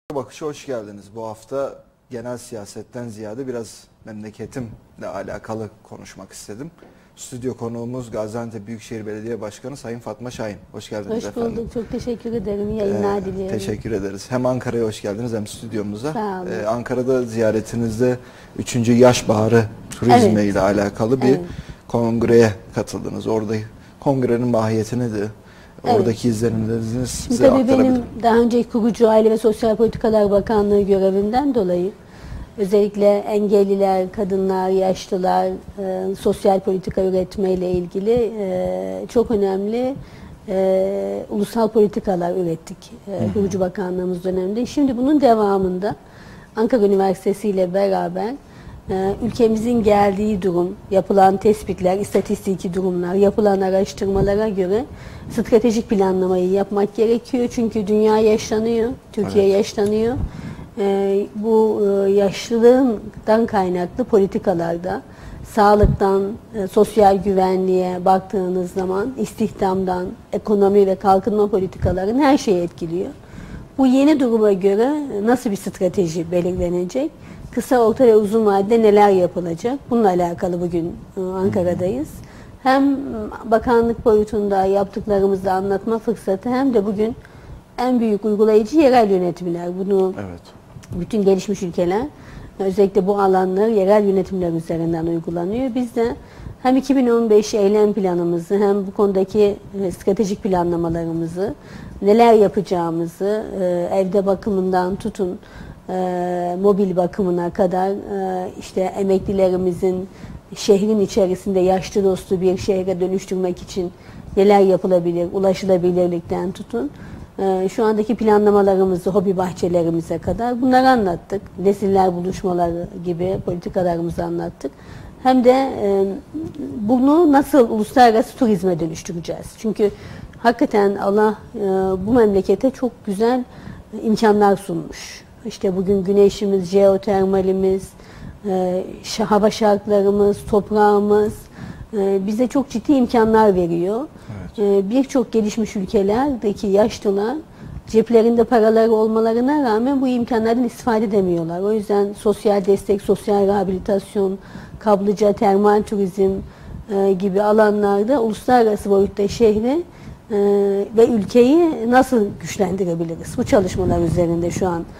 Bakış'a hoş geldiniz. Bu hafta genel siyasetten ziyade biraz memleketimle alakalı konuşmak istedim. Stüdyo konuğumuz Gaziantep Büyükşehir Belediye Başkanı Sayın Fatma Şahin. Hoş geldiniz efendim. Hoş bulduk. Çok teşekkür ederim. Yayınlar diliyorum. Teşekkür ederiz. Hem Ankara'ya hoş geldiniz hem stüdyomuza. Sağ olun. Ankara'da ziyaretinizde 3. Yaş Baharı turizmi ile alakalı bir kongreye katıldınız. Orada kongrenin mahiyeti nedir? Oradaki izlenimleriniz bize Tabii aktarabilir. benim daha önceki kurucu Aile ve Sosyal Politikalar Bakanlığı görevimden dolayı özellikle engelliler, kadınlar, yaşlılar, sosyal politika üretmeyle ilgili çok önemli ulusal politikalar ürettik kurucu bakanlığımız döneminde. Şimdi bunun devamında Ankara Üniversitesi ile beraber ülkemizin geldiği durum, yapılan tespitler, istatistiki durumlar, yapılan araştırmalara göre stratejik planlamayı yapmak gerekiyor. Çünkü dünya yaşlanıyor, Türkiye yaşlanıyor. Bu yaşlılığından kaynaklı politikalarda sağlıktan, sosyal güvenliğe baktığınız zaman istihdamdan, ekonomi ve kalkınma politikaların her şeyi etkiliyor. Bu yeni duruma göre nasıl bir strateji belirlenecek? Kısa, orta ve uzun vadede neler yapılacak? Bununla alakalı bugün Ankara'dayız. Hem bakanlık boyutunda yaptıklarımızı anlatma fırsatı hem de bugün en büyük uygulayıcı yerel yönetimler. Bunu bütün gelişmiş ülkeler özellikle bu alanlar yerel yönetimler üzerinden uygulanıyor. Biz de hem 2015 eylem planımızı hem bu konudaki stratejik planlamalarımızı, neler yapacağımızı evde bakımından tutun mobil bakımına kadar işte emeklilerimizin şehrin içerisinde yaşlı dostu bir şehre dönüştürmek için neler yapılabilir, ulaşılabilirlikten tutun. Şu andaki planlamalarımızı hobi bahçelerimize kadar bunları anlattık. Nesiller buluşmaları gibi politikalarımızı anlattık. Hem de bunu nasıl uluslararası turizme dönüştüreceğiz. Çünkü hakikaten Allah bu memlekete çok güzel imkanlar sunmuş. İşte bugün güneşimiz, jeotermalimiz, hava şartlarımız, toprağımız bize çok ciddi imkanlar veriyor. Evet. Birçok gelişmiş ülkelerdeki yaşlılar ceplerinde paraları olmalarına rağmen bu imkanlardan istifade edemiyorlar. O yüzden sosyal destek, sosyal rehabilitasyon, kaplıca, termal turizm gibi alanlarda uluslararası boyutta şehri ve ülkeyi nasıl güçlendirebiliriz? Bu çalışmalar üzerinde şu an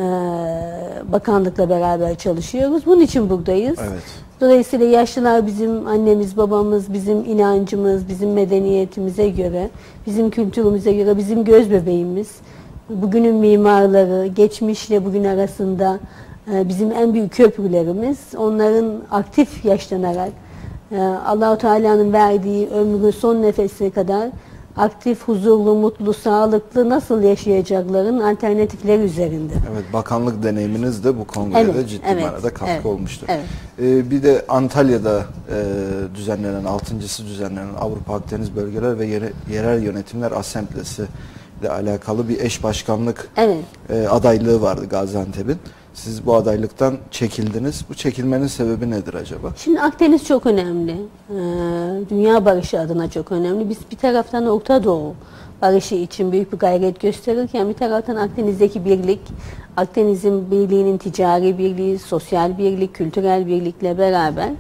bakanlıkla beraber çalışıyoruz. Bunun için buradayız. Evet. Dolayısıyla yaşlılar bizim annemiz, babamız, bizim inancımız, bizim medeniyetimize göre, bizim kültürümüze göre bizim göz bebeğimiz. Bugünün mimarları, geçmişle bugün arasında bizim en büyük köprülerimiz. Onların aktif yaşlanarak Allah-u Teala'nın verdiği ömrü son nefesine kadar aktif, huzurlu, mutlu, sağlıklı nasıl yaşayacakların alternatifleri üzerinde. Evet, bakanlık deneyiminiz de bu kongrede ciddi manada katkı olmuştur. Evet. Bir de Antalya'da düzenlenen, 6.'sı düzenlenen Avrupa Akdeniz Bölgeler ve Yerel Yönetimler Asemblesi ile alakalı bir eş başkanlık adaylığı vardı Gaziantep'in. Siz bu adaylıktan çekildiniz. Bu çekilmenin sebebi nedir acaba? Şimdi Akdeniz çok önemli. Dünya barışı adına çok önemli. Biz bir taraftan Orta Doğu barışı için büyük bir gayret gösterirken bir taraftan Akdeniz'deki birlik, Akdeniz'in birliğinin ticari birliği, sosyal birlik, kültürel birlikle beraber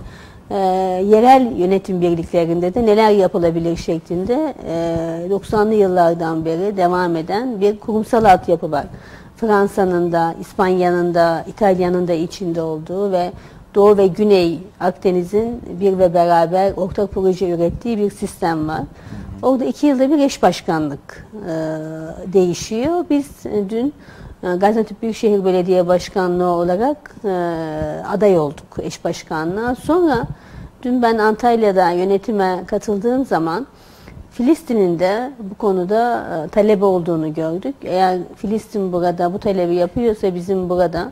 yerel yönetim birliklerinde de neler yapılabilir şeklinde 90'lı yıllardan beri devam eden bir kurumsal altyapı var. Fransa'nın da, İspanya'nın da, İtalya'nın da içinde olduğu ve Doğu ve Güney Akdeniz'in bir ve beraber ortak proje ürettiği bir sistem var. Orada 2 yılda bir eş başkanlık değişiyor. Biz dün Gaziantep Büyükşehir Belediye Başkanlığı olarak aday olduk eş başkanlığa. Sonra dün ben Antalya'da yönetime katıldığım zaman Filistin'in de bu konuda talebi olduğunu gördük. Eğer Filistin burada bu talebi yapıyorsa bizim burada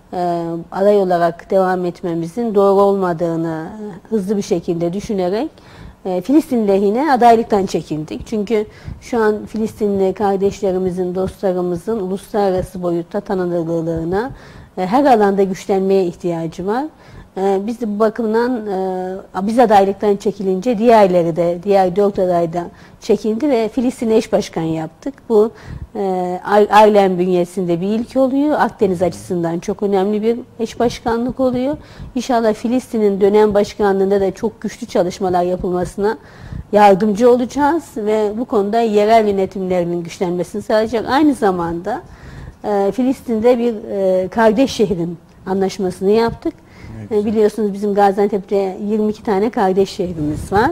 aday olarak devam etmemizin doğru olmadığını hızlı bir şekilde düşünerek Filistin lehine adaylıktan çekildik. Çünkü şu an Filistinli kardeşlerimizin, dostlarımızın uluslararası boyutta tanınırlığına her alanda güçlenmeye ihtiyacı var. Biz de bu bakımdan biz adaylıktan çekilince diğerleri de, diğer 4 aday da çekildi ve Filistin'e eş başkan yaptık. Bu Arlen bünyesinde bir ilk oluyor. Akdeniz açısından çok önemli bir eş başkanlık oluyor. İnşallah Filistin'in dönem başkanlığında da çok güçlü çalışmalar yapılmasına yardımcı olacağız ve bu konuda yerel yönetimlerinin güçlenmesini sağlayacak. Aynı zamanda Filistin'de bir kardeş şehrin anlaşmasını yaptık. Biliyorsunuz bizim Gaziantep'te 22 tane kardeş şehrimiz var.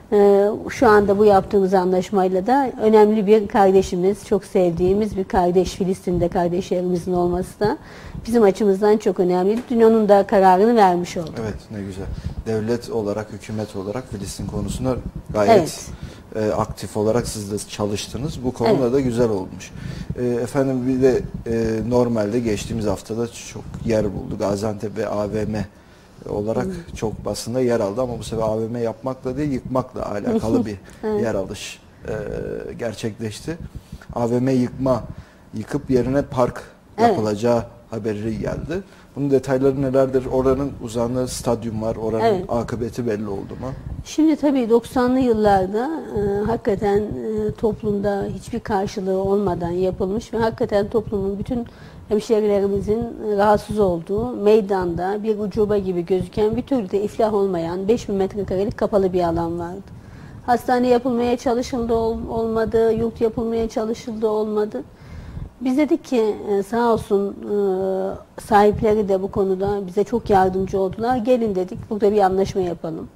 Şu anda bu yaptığımız anlaşmayla da önemli bir kardeşimiz, çok sevdiğimiz bir kardeş, Filistin'de kardeş şehrimizin olması da bizim açımızdan çok önemli. Dün onun da kararını vermiş olduk. Evet, ne güzel. Devlet olarak, hükümet olarak Filistin konusunda gayet aktif olarak siz de çalıştınız. Bu konuda da güzel olmuş. Efendim bir de normalde geçtiğimiz haftada çok yer buldu. Gaziantep ve AVM olarak çok basında yer aldı ama bu sefer AVM yapmakla değil yıkmakla alakalı bir yer alış gerçekleşti. AVM yıkıp yerine park yapılacağı haberi geldi. Bunun detayları nelerdir? Oranın uzandığı stadyum var. Oranın akıbeti belli oldu mu? Şimdi tabii 90'lı yıllarda hakikaten toplumda hiçbir karşılığı olmadan yapılmış ve hakikaten toplumun bütün hemşehrilerimizin rahatsız olduğu meydanda bir ucuba gibi gözüken bir türlü de iflah olmayan 5000 metrekarelik kapalı bir alan vardı. Hastane yapılmaya çalışıldı olmadı, yurt yapılmaya çalışıldı olmadı. Biz dedik ki sağ olsun sahipleri de bu konuda bize çok yardımcı oldular. Gelin dedik burada bir anlaşma yapalım.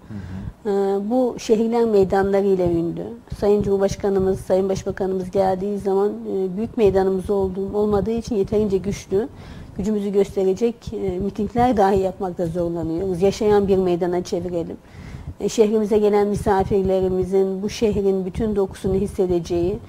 Bu şehirler meydanlarıyla ünlü. Sayın Cumhurbaşkanımız, Sayın Başbakanımız geldiği zaman büyük meydanımız olmadığı için yeterince gücümüzü gösterecek mitingler dahi yapmakta zorlanıyoruz. Yaşayan bir meydana çevirelim. Şehrimize gelen misafirlerimizin bu şehrin bütün dokusunu hissedeceği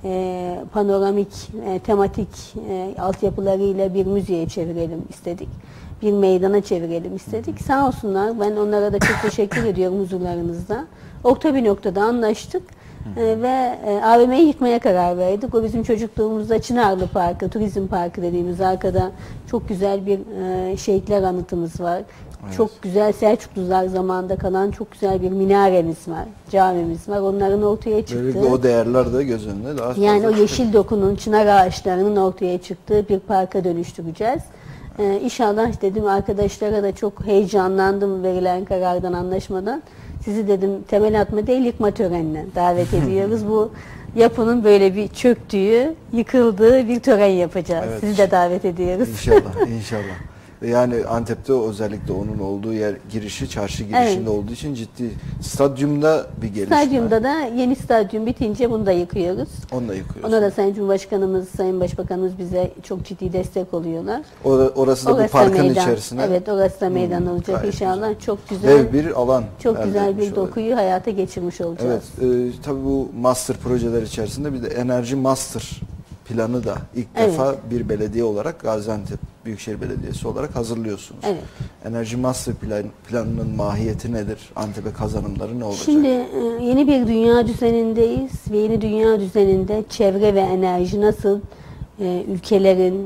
panoramik, tematik altyapılarıyla bir müzeye çevirelim istedik. Bir meydana çevirelim istedik. Sağ olsunlar, ben onlara da çok teşekkür ediyorum huzurlarınızda. Orta bir noktada anlaştık ve AVM'yi yıkmaya karar verdik. O bizim çocukluğumuzda Çınarlı Parkı, Turizm Parkı dediğimiz arkada çok güzel bir şehitler anıtımız var. Evet. Çok güzel Selçuklular zamanında kalan çok güzel bir minaremiz var, camimiz var. Onların ortaya çıktığı. Böylelikle o değerler de göz önüne daha fazla yani o yeşil dokunun, çınar ağaçlarının ortaya çıktığı bir parka dönüştüreceğiz. İnşallah dedim arkadaşlara da çok heyecanlandım verilen karardan, anlaşmadan. Sizi dedim temel atma değil yıkma törenine davet ediyoruz. Bu yapının böyle bir çöktüğü, yıkıldığı bir tören yapacağız. Evet. Sizi de davet ediyoruz. İnşallah, inşallah. Yani Antep'te özellikle onun olduğu yer girişi, çarşı girişinde olduğu için ciddi. Stadyumda bir gelişme. Stadyumda da yeni stadyum bitince bunu da yıkıyoruz. Onu da yıkıyoruz. Ona da Sayın Cumhurbaşkanımız, Sayın Başbakanımız bize çok ciddi destek oluyorlar. Orası da bu parkın meydan içerisine. Evet, orası da meydan olacak inşallah. Güzel. Çok güzel. Dev bir alan. Çok güzel bir dokuyu hayata geçirmiş olacağız. Evet, tabii bu master projeler içerisinde bir de enerji master planı da ilk defa bir belediye olarak Gaziantep Büyükşehir Belediyesi olarak hazırlıyorsunuz. Evet. Enerji Master planının mahiyeti nedir? Antep'e kazanımları ne olacak? Şimdi yeni bir dünya düzenindeyiz ve yeni dünya düzeninde çevre ve enerji nasıl ülkelerin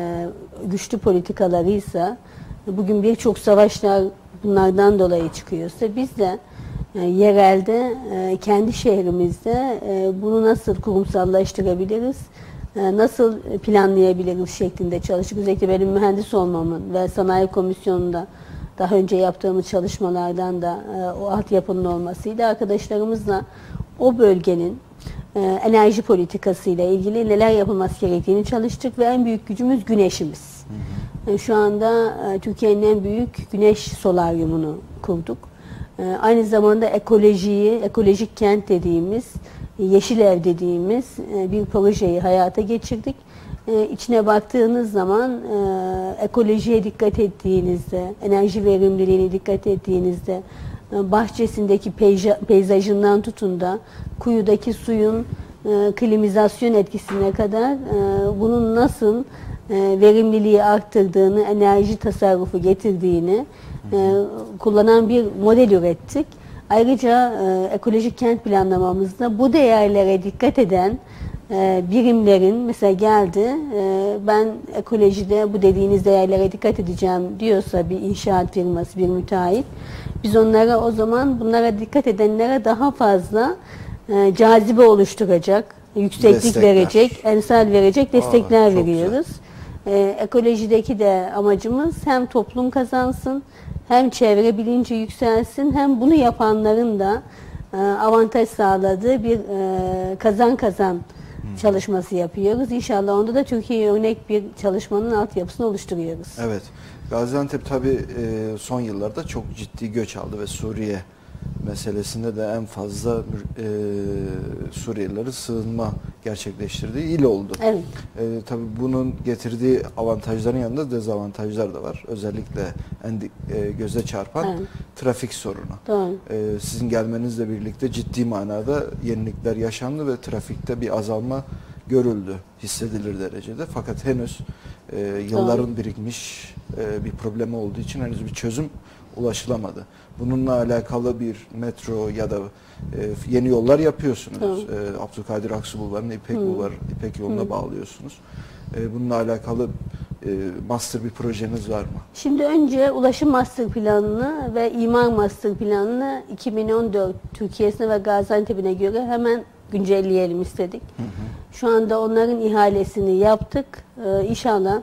güçlü politikalarıysa, bugün birçok savaşlar bunlardan dolayı çıkıyorsa biz de yerelde kendi şehrimizde bunu nasıl kurumsallaştırabiliriz? Nasıl planlayabiliriz şeklinde çalıştık. Özellikle benim mühendis olmamın ve sanayi komisyonunda daha önce yaptığımız çalışmalardan da o altyapının olmasıyla arkadaşlarımızla o bölgenin enerji politikasıyla ilgili neler yapılması gerektiğini çalıştık ve en büyük gücümüz güneşimiz. Şu anda Türkiye'nin en büyük güneş solaryumunu kurduk. Aynı zamanda ekolojik kent dediğimiz, Yeşil Ev dediğimiz bir projeyi hayata geçirdik. İçine baktığınız zaman ekolojiye dikkat ettiğinizde, enerji verimliliğine dikkat ettiğinizde, bahçesindeki peyzajından tutun da kuyudaki suyun klimizasyon etkisine kadar bunun nasıl verimliliği arttırdığını, enerji tasarrufu getirdiğini kullanan bir model ürettik. Ayrıca ekolojik kent planlamamızda bu değerlere dikkat eden birimlerin mesela geldi, ben ekolojide bu dediğiniz değerlere dikkat edeceğim diyorsa bir inşaat firması, bir müteahhit, biz onlara o zaman bunlara dikkat edenlere daha fazla cazibe oluşturacak, yükseklik destekler verecek, emsal verecek destekler veriyoruz. Güzel. Ekolojideki de amacımız hem toplum kazansın, hem çevre bilinci yükselsin, hem bunu yapanların da avantaj sağladığı bir kazan kazan çalışması yapıyoruz. İnşallah onda da Türkiye'ye örnek bir çalışmanın altyapısını oluşturuyoruz. Evet. Gaziantep tabii son yıllarda çok ciddi göç aldı ve Suriye meselesinde de en fazla Suriyelileri sığınma gerçekleştirdiği il oldu. Evet. Tabii bunun getirdiği avantajların yanında dezavantajlar da var. Özellikle en göze çarpan trafik sorunu. Doğru. Sizin gelmenizle birlikte ciddi manada yenilikler yaşandı ve trafikte bir azalma görüldü hissedilir derecede. Fakat henüz yılların birikmiş bir problemi olduğu için henüz bir çözüm ulaşılamadı. Bununla alakalı bir metro ya da yeni yollar yapıyorsunuz. Abdülkadir Aksu Bulvarı'nı İpek yoluna bağlıyorsunuz. Bununla alakalı master bir projeniz var mı? Şimdi önce ulaşım master planını ve imar master planını 2014 Türkiye'sine ve Gaziantep'ine göre hemen güncelleyelim istedik. Şu anda onların ihalesini yaptık. İnşallah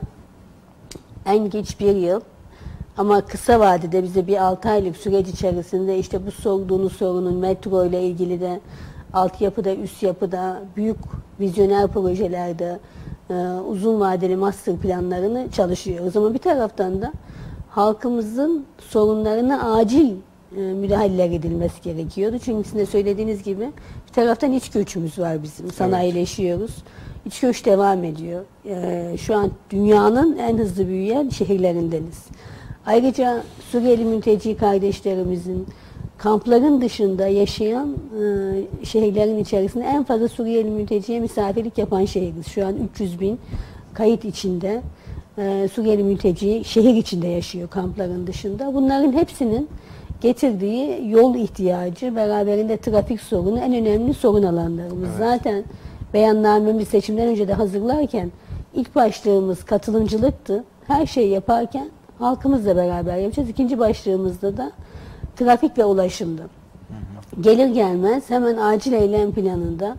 en geç bir yıl, ama kısa vadede bize bir 6 aylık süreç içerisinde işte bu sorduğunuz sorunun metro ile ilgili de altyapıda, üst yapıda, büyük vizyoner projelerde uzun vadeli master planlarını çalışıyoruz. Ama bir taraftan da halkımızın sorunlarına acil müdahaleler edilmesi gerekiyordu. Çünkü sizin de söylediğiniz gibi bir taraftan iç göçümüz var bizim. Sanayileşiyoruz. İç göç devam ediyor. Şu an dünyanın en hızlı büyüyen şehirlerindeniz. Ayrıca Suriyeli mülteci kardeşlerimizin kampların dışında yaşayan şehirlerin içerisinde en fazla Suriyeli mülteciye misafirlik yapan şehiriz. Şu an 300 bin kayıt içinde Suriyeli mülteci şehir içinde yaşıyor kampların dışında. Bunların hepsinin getirdiği yol ihtiyacı, beraberinde trafik sorunu en önemli sorun alanlarımız. Evet. Zaten beyannamemiz seçimden önce de hazırlarken ilk başlığımız katılımcılıktı. Her şeyi yaparken halkımızla beraber yapacağız. İkinci başlığımızda da trafik ve ulaşımdı. Gelir gelmez hemen acil eylem planında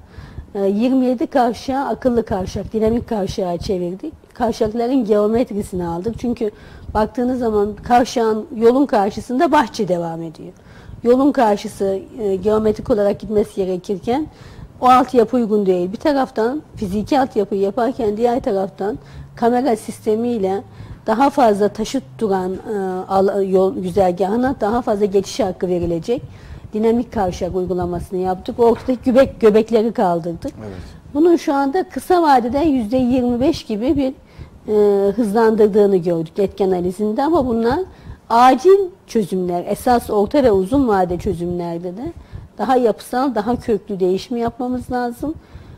27 kavşağı akıllı kavşak, dinamik kavşağa çevirdik. Kavşakların geometrisini aldık. Çünkü baktığınız zaman kavşağın, yolun karşısında bahçe devam ediyor. Yolun karşısı geometrik olarak gitmesi gerekirken o altyapı uygun değil. Bir taraftan fiziki altyapıyı yaparken diğer taraftan kamera sistemiyle daha fazla taşıt duran yol güzergahına daha fazla geçiş hakkı verilecek dinamik kavşak uygulamasını yaptık. Ortadaki göbekleri kaldırdık. Evet. Bunun şu anda kısa vadede %25 gibi bir hızlandırdığını gördük etki analizinde, ama bunlar acil çözümler. Esas orta ve uzun vade çözümlerde de daha yapısal, daha köklü değişimi yapmamız lazım.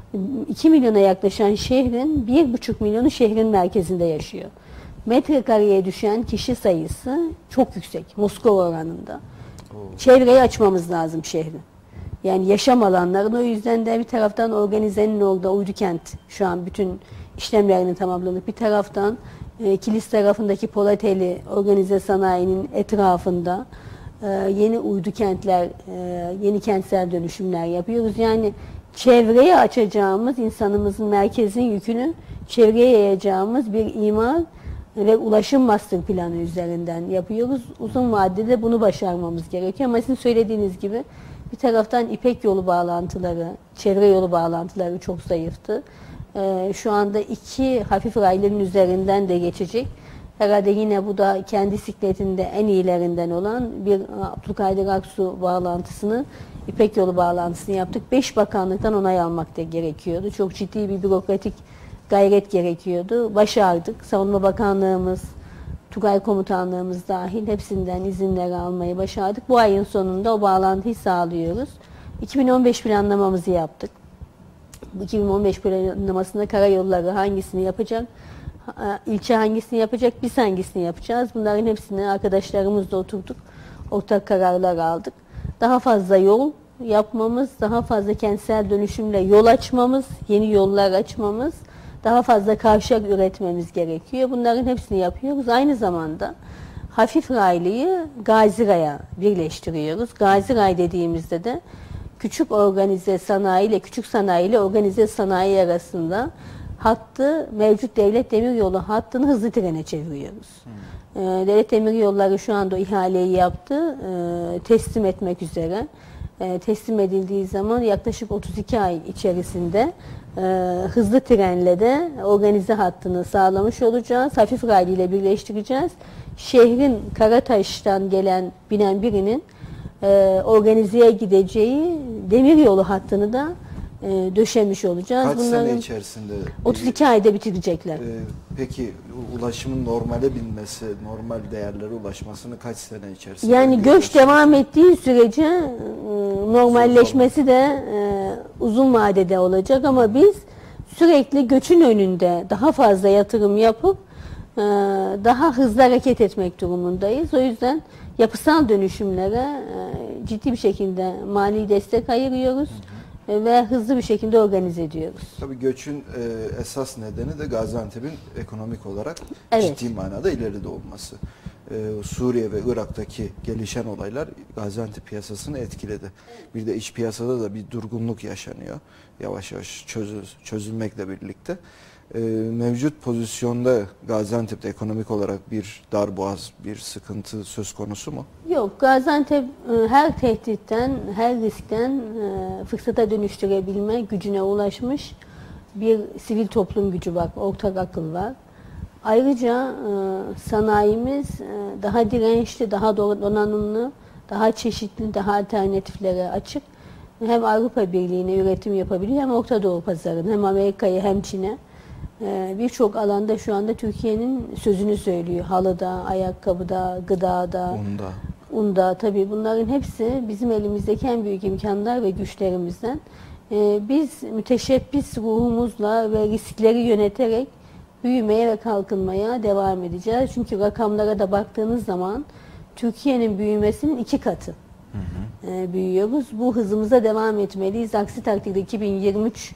2 milyona yaklaşan şehrin 1,5 milyonu şehrin merkezinde yaşıyor. Metrekareye düşen kişi sayısı çok yüksek. Moskova oranında. Çevreyi açmamız lazım şehri. Yani yaşam alanlarını, o yüzden de bir taraftan organizenin olduğu Uydukent şu an bütün işlemlerini tamamladık. Bir taraftan Kilis tarafındaki Polateli organize sanayinin etrafında yeni Uydukentler, yeni kentsel dönüşümler yapıyoruz. Yani çevreye açacağımız, insanımızın merkezin yükünü çevreye yayacağımız bir imar ve ulaşım master planı üzerinden yapıyoruz. Uzun vadede bunu başarmamız gerekiyor. Ama sizin söylediğiniz gibi bir taraftan İpek yolu bağlantıları, çevre yolu bağlantıları çok zayıftı. Şu anda 2 hafif rayların üzerinden de geçecek. Herhalde yine bu da kendi sikletinde en iyilerinden olan bir Abdülkadir Aksu bağlantısını, İpek yolu bağlantısını yaptık. 5 bakanlıktan onay almak da gerekiyordu. Çok ciddi bir bürokratik gayret gerekiyordu. Başardık. Savunma Bakanlığımız, Tugay Komutanlığımız dahil hepsinden izinleri almayı başardık. Bu ayın sonunda o bağlantıyı sağlıyoruz. 2015 planlamamızı yaptık. Bu 2015 planlamasında karayolları hangisini yapacak, ilçe hangisini yapacak, biz hangisini yapacağız. Bunların hepsini arkadaşlarımızla oturduk. Ortak kararlar aldık. Daha fazla yol yapmamız, daha fazla kentsel dönüşümle yol açmamız, yeni yollar açmamız, daha fazla kavşak üretmemiz gerekiyor. Bunların hepsini yapıyoruz. Aynı zamanda hafif raylığı Gazi Ray'a birleştiriyoruz. Gazi Ray dediğimizde de küçük organize sanayi ile küçük sanayi ile organize sanayi arasında hattı, mevcut devlet demiryolu hattını hızlı trene çeviriyoruz. Devlet demiryolları şu anda o ihaleyi yaptı, teslim etmek üzere. Teslim edildiği zaman yaklaşık 32 ay içerisinde hızlı trenle de organize hattını sağlamış olacağız. Hafif raylı ile birleştireceğiz. Şehrin Karataş'tan binen birinin organizeye gideceği demiryolu hattını da döşemiş olacağız. Kaç sene içerisinde? 32 ayda bitirecekler. Peki ulaşımın normale binmesi, normal değerlere ulaşmasını kaç sene içerisinde? Yani göç devam ettiği sürece normalleşmesi de uzun vadede olacak ama biz sürekli göçün önünde daha fazla yatırım yapıp daha hızlı hareket etmek durumundayız. O yüzden yapısal dönüşümlere ciddi bir şekilde mali destek ayırıyoruz. Ve hızlı bir şekilde organize ediyoruz. Tabii göçün esas nedeni de Gaziantep'in ekonomik olarak ciddi manada ileride olması. Suriye ve Irak'taki gelişen olaylar Gaziantep piyasasını etkiledi. Bir de iç piyasada da bir durgunluk yaşanıyor. Yavaş yavaş çözülmekle birlikte. Mevcut pozisyonda Gaziantep'te ekonomik olarak bir darboğaz, bir sıkıntı söz konusu mu? Yok, Gaziantep her tehditten, her riskten fırsata dönüştürebilme gücüne ulaşmış bir sivil toplum gücü var, ortak akıl var. Ayrıca sanayimiz daha dirençli, daha donanımlı, daha çeşitli, daha alternatiflere açık. Hem Avrupa Birliği'ne üretim yapabiliyor, hem Orta Doğu pazarına, hem Amerika'ya, hem Çin'e. Birçok alanda şu anda Türkiye'nin sözünü söylüyor. Halıda, ayakkabıda, gıdada, unda. Tabii bunların hepsi bizim elimizdeki en büyük imkanlar ve güçlerimizden. Biz müteşebbis ruhumuzla ve riskleri yöneterek büyümeye ve kalkınmaya devam edeceğiz. Çünkü rakamlara da baktığınız zaman Türkiye'nin büyümesinin 2 katı büyüyoruz. Bu hızımıza devam etmeliyiz. Aksi takdirde 2023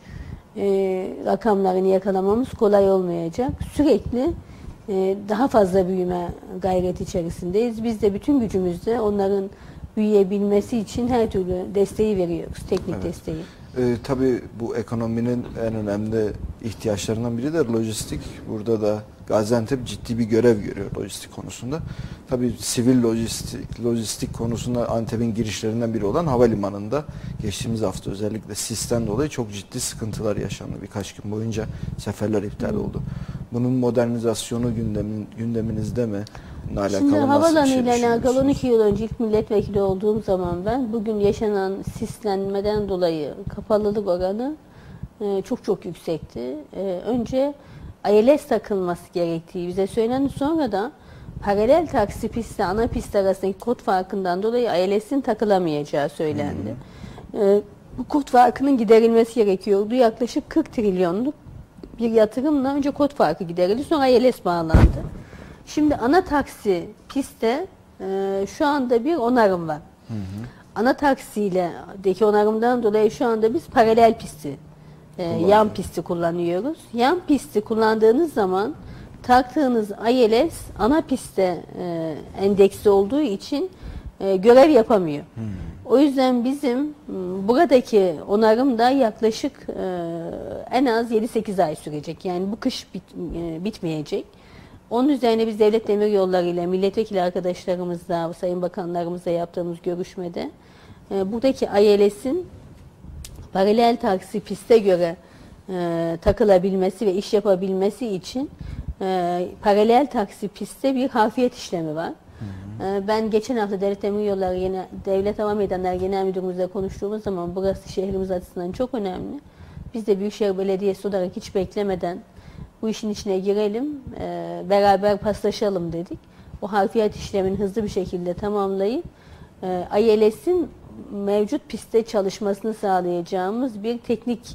rakamlarını yakalamamız kolay olmayacak. Sürekli daha fazla büyüme gayreti içerisindeyiz. Biz de bütün gücümüzle onların büyüyebilmesi için her türlü desteği veriyoruz, teknik desteği. Tabii bu ekonominin en önemli ihtiyaçlarından biri de lojistik. Burada da Gaziantep ciddi bir görev görüyor lojistik konusunda. Tabii sivil lojistik konusunda Antep'in girişlerinden biri olan havalimanında geçtiğimiz hafta özellikle sisten dolayı çok ciddi sıkıntılar yaşandı. Birkaç gün boyunca seferler iptal oldu. Bunun modernizasyonu gündeminizde mi? Şimdi havalanı ile alakalı 12 yıl önce ilk milletvekili olduğum zaman ben bugün yaşanan sislenmeden dolayı kapalılık oranı çok yüksekti. Önce ILS takılması gerektiği bize söylendi. Sonra da paralel taksi pisti ana pist arasındaki kod farkından dolayı ILS'in takılamayacağı söylendi. Bu kod farkının giderilmesi gerekiyordu. Yaklaşık 40 trilyonluk bir yatırımla önce kod farkı giderildi. Sonra ILS bağlandı. Şimdi ana taksi pistte şu anda bir onarım var. Ana taksiyle onarımdan dolayı şu anda biz paralel pisti, yan pisti kullanıyoruz. Yan pisti kullandığınız zaman taktığınız ILS ana pistte endeksli olduğu için görev yapamıyor. O yüzden bizim buradaki onarım da yaklaşık en az 7-8 ay sürecek. Yani bu kış bitmeyecek. Onun üzerine biz devlet demiryolları ile milletvekili arkadaşlarımızla, sayın bakanlarımızla yaptığımız görüşmede buradaki ILS'in paralel taksi piste göre takılabilmesi ve iş yapabilmesi için paralel taksi pistte bir harfiyet işlemi var. Ben geçen hafta Devlet Demiryolları Devlet Hava Meydanları Genel Müdürümüzle konuştuğumuz zaman burası şehrimiz açısından çok önemli. Biz de Büyükşehir Belediyesi olarak hiç beklemeden bu işin içine girelim, beraber paslaşalım dedik. O harfiyat işlemini hızlı bir şekilde tamamlayıp ILS'in mevcut pistte çalışmasını sağlayacağımız bir teknik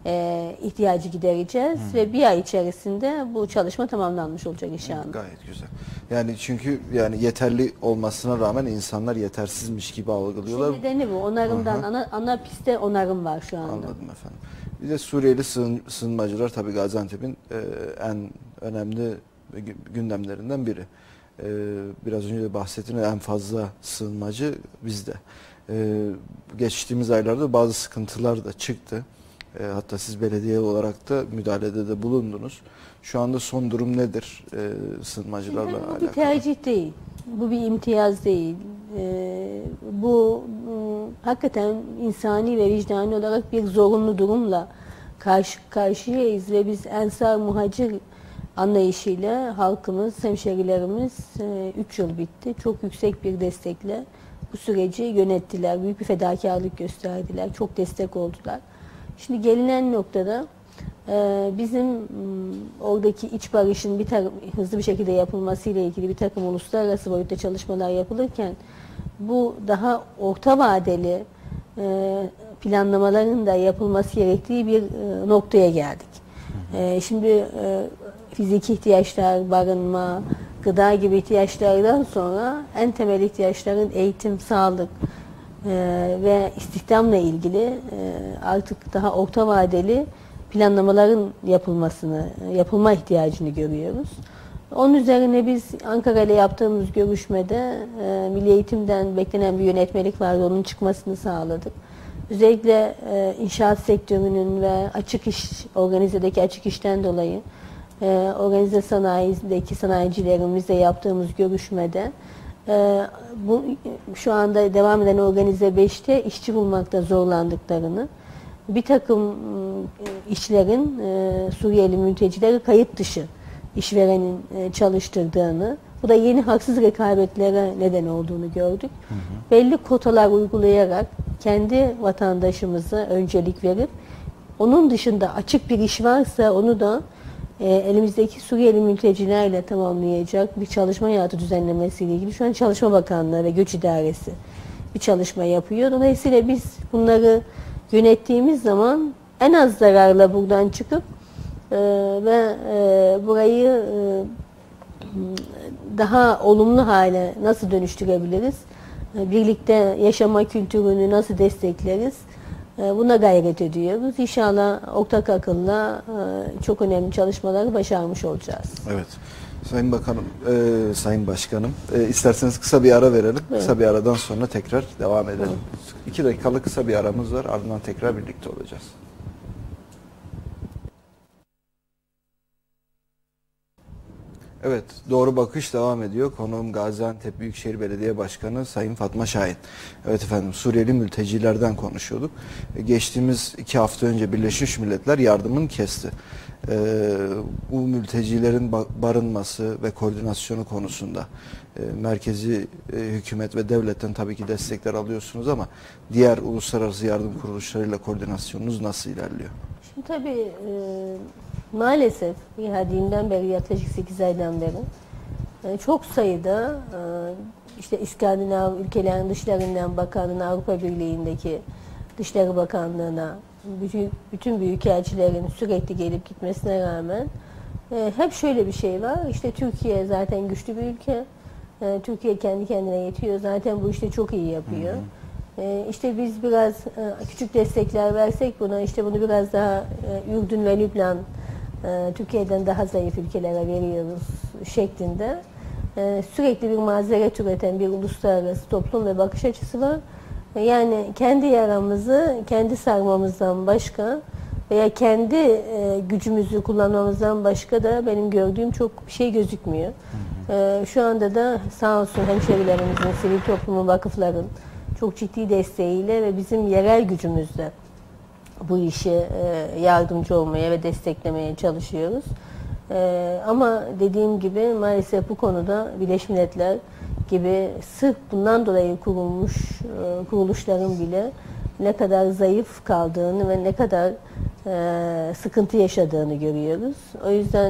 ihtiyacı gidereceğiz ve bir ay içerisinde bu çalışma tamamlanmış olacak inşallah. Gayet güzel. Yani çünkü yani yeterli olmasına rağmen insanlar yetersizmiş gibi algılıyorlar. Şimdi nedeni bu. Onarımdan ana pistte onarım var şu anda. Anladım efendim. Bir de Suriyeli sığınmacılar tabii Gaziantep'in en önemli gündemlerinden biri. Biraz önce de bahsettiğiniz en fazla sığınmacı bizde. Geçtiğimiz aylarda bazı sıkıntılar da çıktı. Hatta siz belediye olarak da müdahalede de bulundunuz. Şu anda son durum nedir sığınmacılarla alakalı? Bu bir tercih değil. Bu bir imtiyaz değil. Bu hakikaten insani ve vicdani olarak bir zorunlu durumla karşı karşıyayız ve biz ensar muhacir anlayışıyla halkımız, hemşerilerimiz 3 yıl bitti. Çok yüksek bir destekle bu süreci yönettiler. Büyük bir fedakarlık gösterdiler. Çok destek oldular. Şimdi gelinen noktada bizim oradaki iç barışın hızlı bir şekilde yapılmasıyla ilgili bir takım uluslararası boyutta çalışmalar yapılırken bu daha orta vadeli planlamaların da yapılması gerektiği bir noktaya geldik. Şimdi fiziki ihtiyaçlar, barınma, gıda gibi ihtiyaçlardan sonra en temel ihtiyaçların eğitim, sağlık ve istihdamla ilgili artık daha orta vadeli planlamaların yapılma ihtiyacını görüyoruz. Onun üzerine biz Ankara ile yaptığımız görüşmede Milli Eğitim'den beklenen bir yönetmelik vardı. Onun çıkmasını sağladık. Özellikle inşaat sektörünün ve organizedeki açık işten dolayı organize sanayideki sanayicilerimizle yaptığımız görüşmede şu anda devam eden Organize 5'te işçi bulmakta zorlandıklarını, bir takım işçilerin Suriyeli mültecileri kayıt dışı işverenin çalıştırdığını, bu da yeni haksız rekabetlere neden olduğunu gördük. Belli kotalar uygulayarak kendi vatandaşımıza öncelik verip onun dışında açık bir iş varsa onu da elimizdeki Suriyeli mültecilerle tamamlayacak bir çalışma hayatı düzenlemesiyle ilgili şu an Çalışma Bakanlığı ve Göç İdaresi bir çalışma yapıyor. Dolayısıyla biz bunları yönettiğimiz zaman en az zararla buradan çıkıp ve burayı daha olumlu hale nasıl dönüştürebiliriz? Birlikte yaşama kültürünü nasıl destekleriz? Buna gayret ediyoruz. İnşallah ortak akılla çok önemli çalışmaları başarmış olacağız. Evet. Sayın Bakanım, Sayın Başkanım, isterseniz kısa bir ara verelim. Evet. Kısa bir aradan sonra tekrar devam edelim. Evet. 2 dakikalık kısa bir aramız var. Ardından tekrar birlikte olacağız. Evet, Doğru Bakış devam ediyor. Konuğum Gaziantep Büyükşehir Belediye Başkanı Sayın Fatma Şahin. Evet efendim, Suriyeli mültecilerden konuşuyorduk. Geçtiğimiz 2 hafta önce Birleşmiş Milletler yardımını kesti. Bu mültecilerin barınması ve koordinasyonu konusunda merkezi hükümet ve devletten tabii ki destekler alıyorsunuz ama diğer uluslararası yardım kuruluşlarıyla koordinasyonunuz nasıl ilerliyor? Şimdi tabii maalesef geldiğinden beri yaklaşık 8 aydan beri çok sayıda işte İskandinav ülkelerin dışlarından Bakanlığı'na, Avrupa Birliği'ndeki Dışişleri Bakanlığı'na, bütün büyükelçilerin sürekli gelip gitmesine rağmen hep şöyle bir şey var. İşte Türkiye zaten güçlü bir ülke. Türkiye kendi kendine yetiyor. Zaten bu işte çok iyi yapıyor. İşte biz biraz küçük destekler versek buna, işte bunu biraz daha Ürdün ve Lübnan Türkiye'den daha zayıf ülkelere veriyoruz şeklinde sürekli bir mazeret üreten bir uluslararası toplum ve bakış açısı var. Yani kendi yaramızı kendi sarmamızdan başka veya kendi gücümüzü kullanmamızdan başka da benim gördüğüm çok bir şey gözükmüyor. Şu anda da sağ olsun hemşerilerimizin, sivil toplumun, vakıfların çok ciddi desteğiyle ve bizim yerel gücümüzle bu işe yardımcı olmaya ve desteklemeye çalışıyoruz. Ama dediğim gibi maalesef bu konuda Birleşmiş Milletler gibi sırf bundan dolayı kurulmuş kuruluşların bile ne kadar zayıf kaldığını ve ne kadar sıkıntı yaşadığını görüyoruz. O yüzden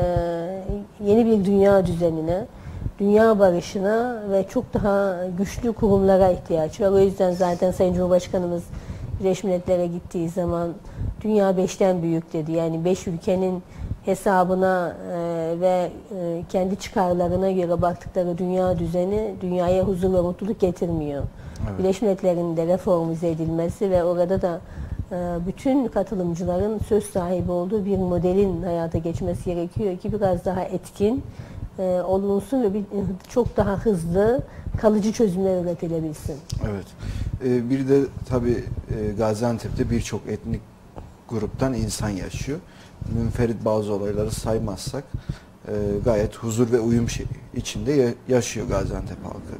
yeni bir dünya düzenine, dünya barışına ve çok daha güçlü kurumlara ihtiyaç var. O yüzden zaten Sayın Cumhurbaşkanımız Birleşmiş Milletler'e gittiği zaman dünya 5'ten büyük dedi. Yani 5 ülkenin hesabına ve kendi çıkarlarına göre baktıkları dünya düzeni dünyaya huzur ve mutluluk getirmiyor. Evet. Birleşmiş Milletler'in de reformize edilmesi ve orada da bütün katılımcıların söz sahibi olduğu bir modelin hayata geçmesi gerekiyor ki biraz daha etkin olunsun ve çok daha hızlı kalıcı çözümler üretilebilsin. Evet. Bir de tabii Gaziantep'te birçok etnik gruptan insan yaşıyor. Münferit bazı olayları saymazsak gayet huzur ve uyum içinde yaşıyor Gaziantep halkı.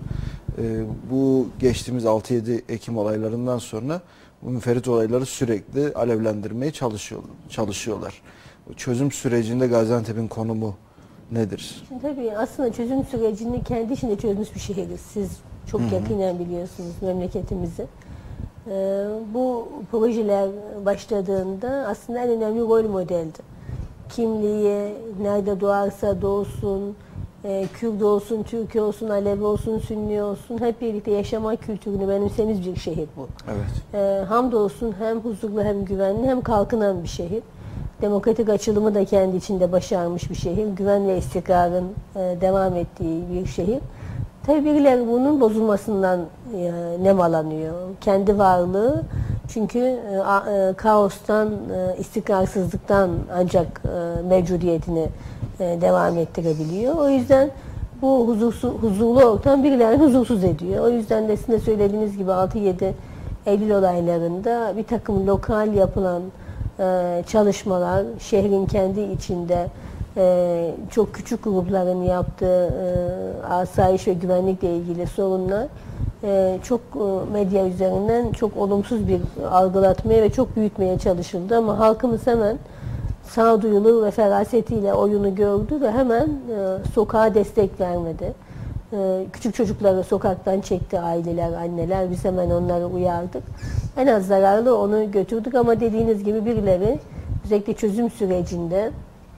Bu geçtiğimiz 6-7 Ekim olaylarından sonra münferit olayları sürekli alevlendirmeye çalışıyorlar. Çözüm sürecinde Gaziantep'in konumu nedir? Şimdi tabii aslında çözüm sürecini kendi içinde çözmüş bir şehiriz. Siz çok yakinen biliyorsunuz memleketimizi. Bu projeler başladığında aslında en önemli rol modeldi. Kimliği, nerede doğarsa doğsun, Kürt olsun, Türk olsun, Alevi olsun, Sünni olsun hep birlikte yaşama kültürünü benimsemiz bir şehir bu. Evet. Hamdolsun hem huzurlu hem güvenli hem kalkınan bir şehir. Demokratik açılımı da kendi içinde başarmış bir şehir. Güven ve istikrarın devam ettiği bir şehir. Tabii birileri bunun bozulmasından nemalanıyor. Kendi varlığı çünkü kaostan, istikrarsızlıktan ancak mevcudiyetini devam ettirebiliyor. O yüzden bu huzurlu ortam birilerini huzursuz ediyor. O yüzden de sizin de söylediğiniz gibi 6-7 Eylül olaylarında bir takım lokal yapılan çalışmalar, şehrin kendi içinde çok küçük grupların yaptığı asayiş ve güvenlikle ilgili sorunlar çok medya üzerinden çok olumsuz bir algılatmaya ve çok büyütmeye çalışıldı ama halkımız hemen sağduyulu ve ferasetiyle oyunu gördü ve hemen sokağa destek vermedi. Küçük çocukları sokaktan çekti aileler, anneler. Biz hemen onları uyardık. En az zararlı onu götürdük ama dediğiniz gibi birileri özellikle çözüm sürecinde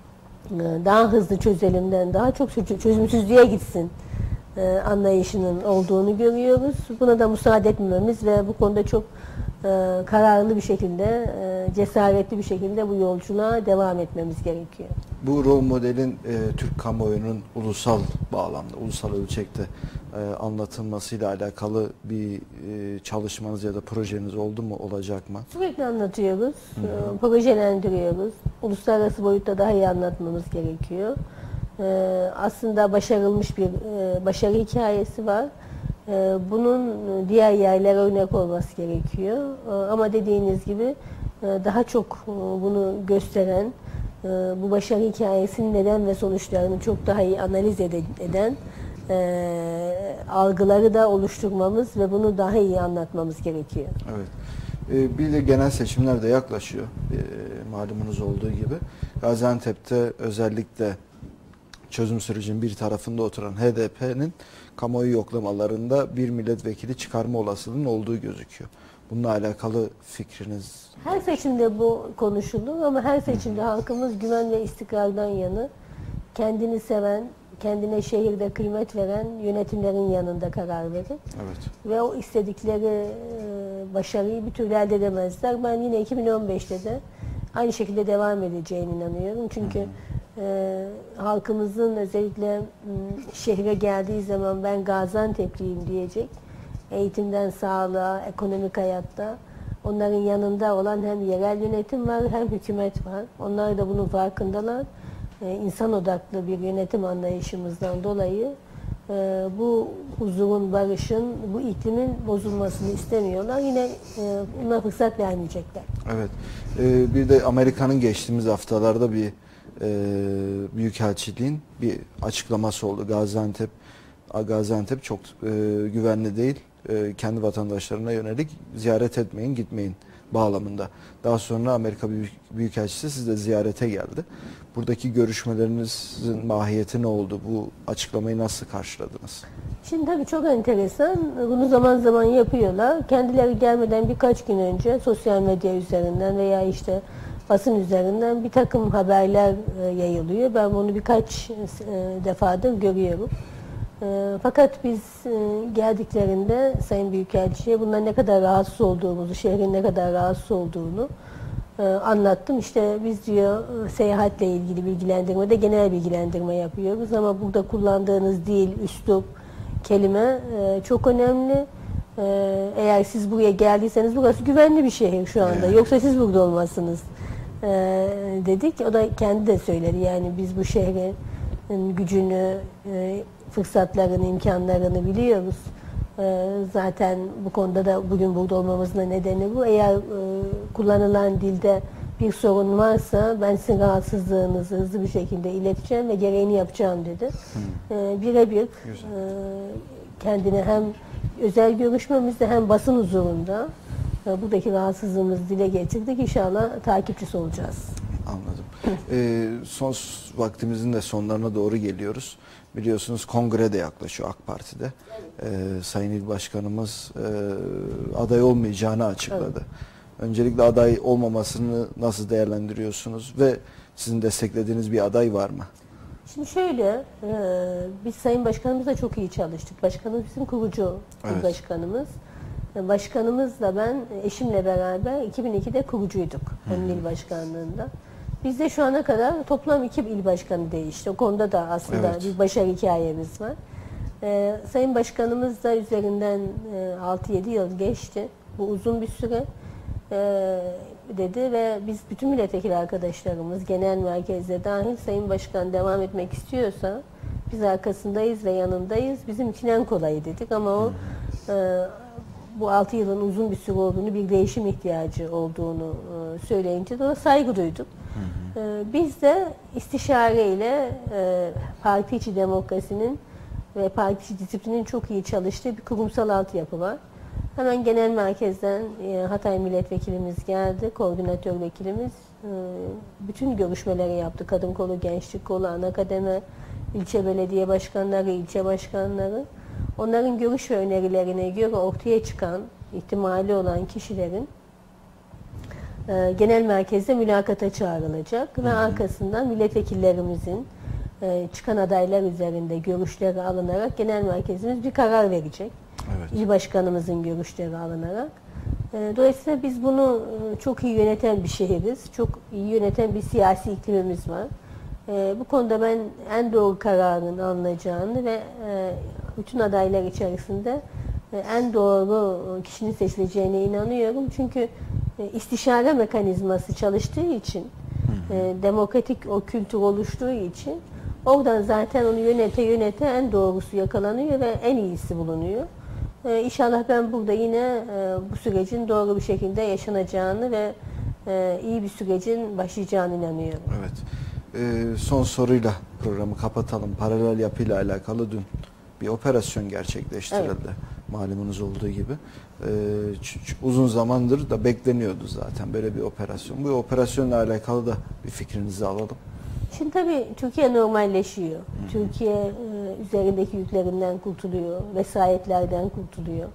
daha hızlı çözelimden daha çok çözümsüzlüğe gitsin anlayışının olduğunu görüyoruz. Buna da müsaade etmememiz ve bu konuda çok kararlı bir şekilde, cesaretli bir şekilde bu yolculuğa devam etmemiz gerekiyor. Bu rol modelin Türk kamuoyunun ulusal bağlamda, ulusal ölçekte anlatılmasıyla alakalı bir çalışmanız ya da projeniz oldu mu, olacak mı? Sürekli anlatıyoruz, projelendiriyoruz. Uluslararası boyutta daha iyi anlatmamız gerekiyor. Aslında başarılmış bir başarı hikayesi var. Bunun diğer yerlere örnek olması gerekiyor. Ama dediğiniz gibi daha çok bunu gösteren, bu başarı hikayesinin neden ve sonuçlarını çok daha iyi analiz eden algıları da oluşturmamız ve bunu daha iyi anlatmamız gerekiyor. Evet. Bir de genel seçimler de yaklaşıyor. Malumunuz olduğu gibi. Gaziantep'te özellikle çözüm sürecinin bir tarafında oturan HDP'nin kamuoyu yoklamalarında bir milletvekili çıkarma olasılığının olduğu gözüküyor. Bununla alakalı fikriniz? Her seçimde bu konuşulur ama her seçimde halkımız güven ve istikrardan yanı, kendini seven, kendine şehirde kıymet veren yönetimlerin yanında karar verir. Evet. Ve o istedikleri başarıyı bir türlü elde edemezler. Ben yine 2015'te de aynı şekilde devam edeceğine inanıyorum. Çünkü halkımızın özellikle şehre geldiği zaman ben Gaziantep'liyim diyecek. Eğitimden sağlığa, ekonomik hayatta onların yanında olan hem yerel yönetim var hem hükümet var. Onlar da bunun farkındalar. İnsan odaklı bir yönetim anlayışımızdan dolayı bu huzurun, barışın, bu iklimin bozulmasını istemiyorlar. Yine buna fırsat vermeyecekler. Evet. Bir de Amerika'nın geçtiğimiz haftalarda bir Büyükelçiliğin bir açıklaması oldu. Gaziantep çok güvenli değil. Kendi vatandaşlarına yönelik ziyaret etmeyin, gitmeyin bağlamında. Daha sonra Amerika Büyükelçisi siz de ziyarete geldi. Buradaki görüşmelerinizin mahiyeti ne oldu? Bu açıklamayı nasıl karşıladınız? Şimdi tabii çok enteresan. Bunu zaman zaman yapıyorlar. Kendileri gelmeden birkaç gün önce sosyal medya üzerinden veya işte basın üzerinden bir takım haberler yayılıyor. Ben bunu birkaç defadır görüyorum. Fakat biz geldiklerinde Sayın Büyükelçi'ye bundan ne kadar rahatsız olduğumuzu, şehrin ne kadar rahatsız olduğunu anlattım. İşte biz diyor seyahatle ilgili bilgilendirmede genel bilgilendirme yapıyoruz ama burada kullandığınız dil, üslup, kelime çok önemli. Eğer siz buraya geldiyseniz burası güvenli bir şehir şu anda. Yoksa siz burada olmazsınız dedik. O da kendi de söyledi. Yani biz bu şehrin gücünü, fırsatlarını, imkanlarını biliyoruz. Zaten bu konuda da bugün burada olmamızın nedeni bu. Eğer kullanılan dilde bir sorun varsa ben sizin rahatsızlığınızı hızlı bir şekilde ileteceğim ve gereğini yapacağım dedi. Birebir kendine hem özel görüşmemizde hem basın huzurunda buradaki rahatsızlığımızı dile getirdik. İnşallah takipçisi olacağız. Anladım. Son vaktimizin de sonlarına doğru geliyoruz. Biliyorsunuz kongre de yaklaşıyor AK Parti'de. Sayın İl Başkanımız aday olmayacağını açıkladı. Evet. Öncelikle aday olmamasını nasıl değerlendiriyorsunuz ve sizin desteklediğiniz bir aday var mı? Şimdi şöyle, biz Sayın Başkanımızla çok iyi çalıştık. Başkanımız bizim kurucu evet. Başkanımız. Başkanımızla ben eşimle beraber 2002'de kurucuyduk onun il başkanlığında. Bizde şu ana kadar toplam 2 il başkanı değişti. O konuda da aslında evet. bir başarı hikayemiz var. Sayın Başkanımız da üzerinden 6-7 yıl geçti. Bu uzun bir süre dedi ve biz bütün milletvekili arkadaşlarımız genel merkezde dahil Sayın Başkan devam etmek istiyorsa biz arkasındayız ve yanındayız. Bizim için en kolayı dedik ama o bu 6 yılın uzun bir süre olduğunu, bir değişim ihtiyacı olduğunu söyleyince de ona saygı duyduk. Biz de istişareyle parti içi demokrasinin ve parti içi disiplinin çok iyi çalıştığı bir kurumsal altyapı var. Hemen genel merkezden Hatay milletvekilimiz geldi, koordinatör vekilimiz. Bütün görüşmeleri yaptı. Kadın kolu, gençlik kolu, ana kademe, ilçe belediye başkanları, ilçe başkanları. Onların görüş ve önerilerine göre ortaya çıkan, ihtimali olan kişilerin genel merkezde mülakata çağrılacak ve arkasından milletvekillerimizin çıkan adaylar üzerinde görüşleri alınarak genel merkezimiz bir karar verecek. Evet. İl başkanımızın görüşleri alınarak. Dolayısıyla biz bunu çok iyi yöneten bir şehiriz. Çok iyi yöneten bir siyasi iklimimiz var. Bu konuda ben en doğru kararın alınacağını ve bütün adaylar içerisinde en doğru kişinin seçileceğine inanıyorum. Çünkü istişare mekanizması çalıştığı için, demokratik o kültür oluştuğu için oradan zaten onu yönete en doğrusu yakalanıyor ve en iyisi bulunuyor. İnşallah ben burada yine bu sürecin doğru bir şekilde yaşanacağını ve iyi bir sürecin başlayacağını inanıyorum. Evet. Son soruyla programı kapatalım. Paralel yapıyla alakalı dün bir operasyon gerçekleştirildi. Evet. Malumunuz olduğu gibi. Uzun zamandır da bekleniyordu zaten böyle bir operasyon. Bu operasyonla alakalı da bir fikrinizi alalım. Şimdi tabii Türkiye normalleşiyor. Türkiye üzerindeki yüklerinden kurtuluyor, vesayetlerden kurtuluyor.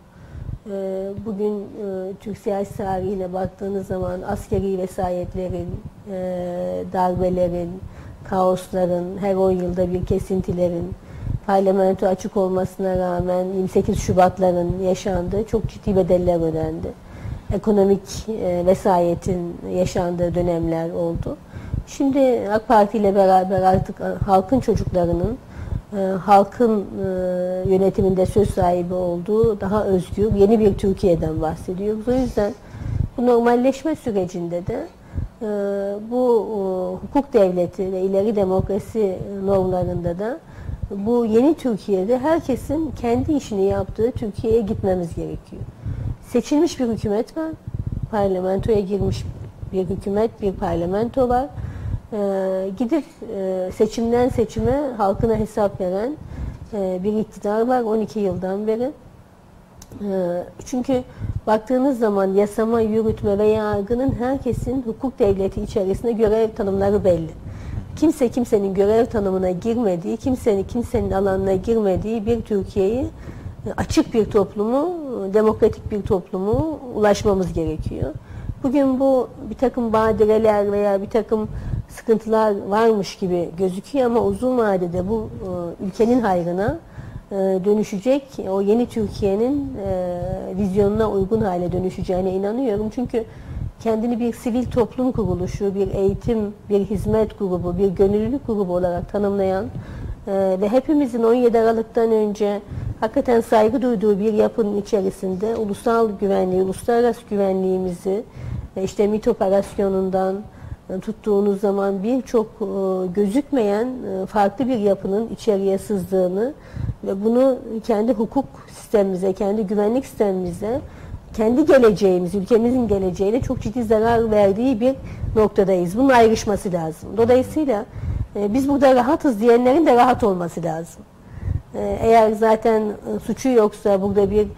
Bugün Türk siyasi tarihine baktığınız zaman askeri vesayetlerin, darbelerin, kaosların, her 10 yılda bir kesintilerin, parlamento açık olmasına rağmen 28 Şubatların yaşandığı çok ciddi bedeller ödendi. Ekonomik vesayetin yaşandığı dönemler oldu. Şimdi AK Parti ile beraber artık halkın çocuklarının halkın yönetiminde söz sahibi olduğu daha özgür, yeni bir Türkiye'den bahsediyoruz. O yüzden bu normalleşme sürecinde de bu hukuk devleti ve ileri demokrasi normlarında da bu yeni Türkiye'de herkesin kendi işini yaptığı Türkiye'ye gitmemiz gerekiyor. Seçilmiş bir hükümet var, parlamentoya girmiş bir hükümet, bir parlamento var. Gidip seçimden seçime halkına hesap veren bir iktidar var 12 yıldan beri. Çünkü baktığınız zaman yasama, yürütme ve yargının herkesin hukuk devleti içerisinde görev tanımları belli. Kimse kimsenin görev tanımına girmediği, kimsenin alanına girmediği bir Türkiye'yi, açık bir toplumu, demokratik bir toplumu ulaşmamız gerekiyor. Bugün bu bir takım badireler veya bir takım sıkıntılar varmış gibi gözüküyor ama uzun vadede bu ülkenin hayrına dönüşecek, o yeni Türkiye'nin vizyonuna uygun hale dönüşeceğine inanıyorum. Çünkü kendini bir sivil toplum kuruluşu, bir eğitim, bir hizmet grubu, bir gönüllülük grubu olarak tanımlayan ve hepimizin 17 Aralık'tan önce hakikaten saygı duyduğu bir yapının içerisinde ulusal güvenliği, uluslararası güvenliğimizi işte MİT operasyonundan tuttuğunuz zaman birçok gözükmeyen farklı bir yapının içeriye sızdığını ve bunu kendi hukuk sistemimize, kendi güvenlik sistemimize, kendi geleceğimiz, ülkemizin geleceğine çok ciddi zarar verdiği bir noktadayız. Bunun ayrışması lazım. Dolayısıyla biz burada rahatız diyenlerin de rahat olması lazım. Eğer zaten suçu yoksa, burada bir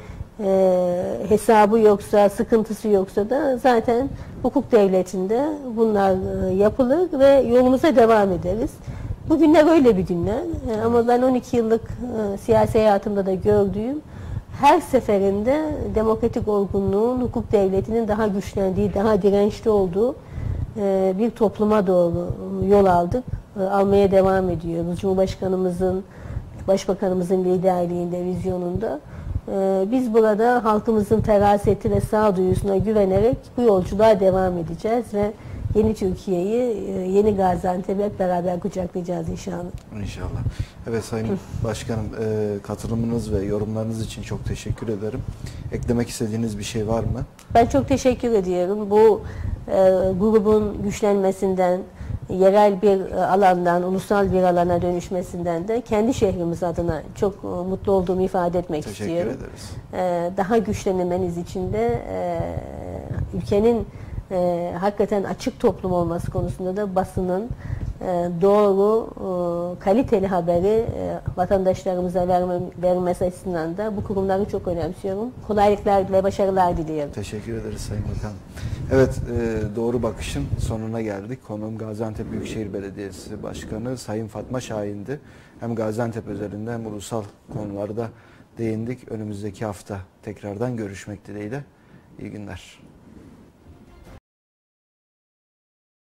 hesabı yoksa, sıkıntısı yoksa da zaten hukuk devletinde bunlar yapılır ve yolumuza devam ederiz. Bu günler öyle bir günler. Ama ben 12 yıllık siyasi hayatımda da gördüğüm her seferinde demokratik olgunluğun, hukuk devletinin daha güçlendiği, daha dirençli olduğu bir topluma doğru yol aldık. Almaya devam ediyoruz. Cumhurbaşkanımızın, Başbakanımızın liderliğinde, vizyonunda. Biz burada halkımızın feraseti ve sağduyusuna güvenerek bu yolculuğa devam edeceğiz ve yeni Türkiye'yi, yeni Gaziantep'i hep beraber kucaklayacağız inşallah. İnşallah. Evet Sayın Başkanım, katılımınız ve yorumlarınız için çok teşekkür ederim. Eklemek istediğiniz bir şey var mı? Ben çok teşekkür ediyorum. Bu grubun güçlenmesinden, yerel bir alandan, ulusal bir alana dönüşmesinden de kendi şehrimiz adına çok mutlu olduğumu ifade etmek istiyorum. Teşekkür ederiz. Daha güçlenmeniz için de ülkenin hakikaten açık toplum olması konusunda da basının doğru, kaliteli haberi vatandaşlarımıza vermesi açısından da bu kurumları çok önemsiyorum. Kolaylıklar ve başarılar diliyorum. Teşekkür ederiz Sayın Bakan. Evet, Doğru Bakış'ın sonuna geldik. Konuğum Gaziantep Büyükşehir Belediyesi Başkanı Sayın Fatma Şahin'di. Hem Gaziantep özelinde hem ulusal konularda değindik. Önümüzdeki hafta tekrardan görüşmek dileğiyle. İyi günler.